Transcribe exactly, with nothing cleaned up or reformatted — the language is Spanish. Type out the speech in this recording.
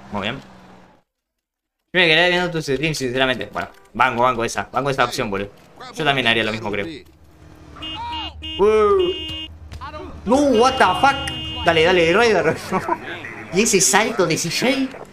Muy bien. Yo me quedé viendo tus streams, sinceramente. Bueno, banco, banco esa. Banco esa opción, boludo. Yo también haría lo mismo, creo. Uh. No, what the fuck. Dale, dale, Raider. Y ese salto de C J.